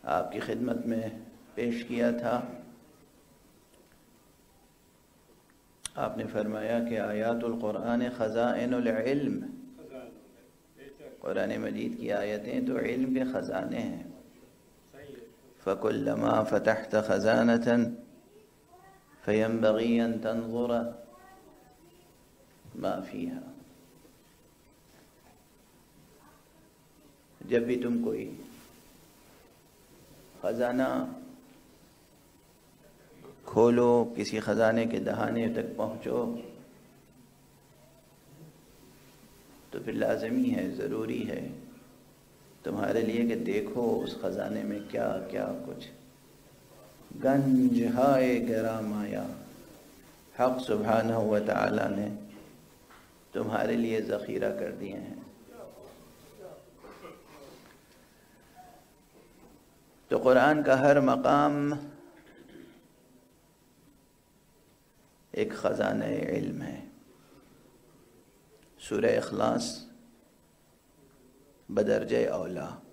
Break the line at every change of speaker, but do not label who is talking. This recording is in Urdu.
آپ کی خدمت میں پیش کیا تھا۔ آپ نے فرمایا کہ آیات القرآن خزائن العلم، قرآن مجید کی آیتیں تو علم کے خزانے ہیں۔ فَكُلَّمَا فَتَحْتَ خَزَانَةً فَيَنبَغِي أَن تَنظُرَ مَا فِيهَا۔ جب بھی تم کوئی خزانہ کھولو، کسی خزانے کے دہانے تک پہنچو، تو پھر لازمی ہے، ضروری ہے تمہارے لیے کہ دیکھو اس خزانے میں کیا کیا کچھ گنج ہائے گرام آیا حق سبحانہ و تعالی نے تمہارے لیے ذخیرہ کر دیے ہیں۔ تو قرآن کا ہر مقام ایک خزانہ علم ہے۔ سورہ اخلاص بدرجہ اولا